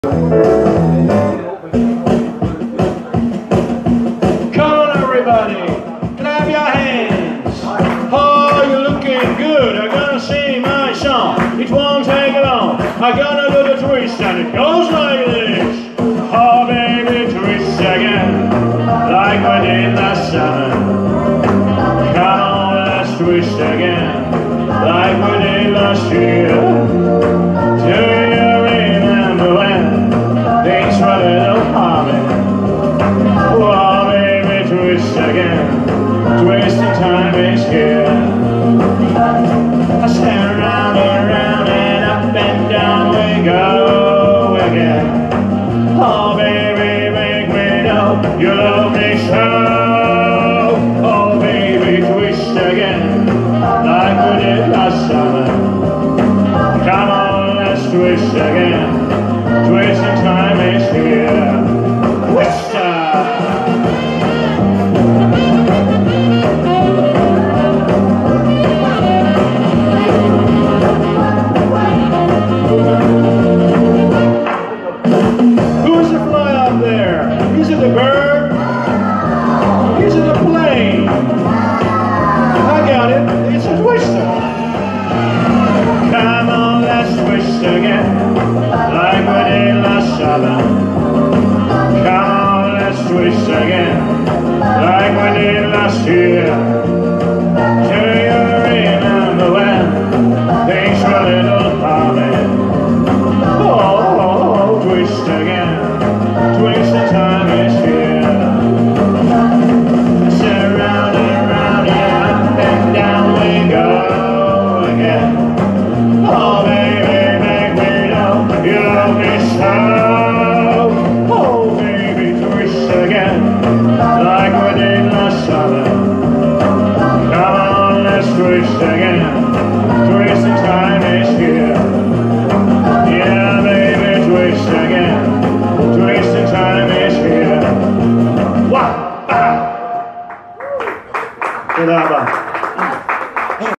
Come on everybody, clap your hands. Oh, you're looking good. I'm gonna sing my song. It won't take long. I'm gonna do the twist and it goes like this. Oh baby, twist again, like we did last summer. Come on, let's twist again, like we did last year. Do you remember when things were a little harder? Oh baby, twist again, twisting time is here. I stand around and round and up and down we go again. Oh baby, make me know you love me so. Oh baby, twist again, like we did last summer. Come on, let's twist again, twisting time is here. Twister! Who's the fly up there? Is it the bird? Is it the plane? I got it, it's a twister. Come on, let's twist again, like we did last summer. Come on, let's twist again, like we did last year. Do you remember when things were a little harder? Oh, twist again, twisting time is here. I sit around and round and up and down we go again. Oh baby, make me know you love me so. Oh baby, twist again, like we did last summer. Come on, let's twist again, twisting time is here. Yeah baby, twist again, twisting time is here. Wah! Ah! תודה רבה.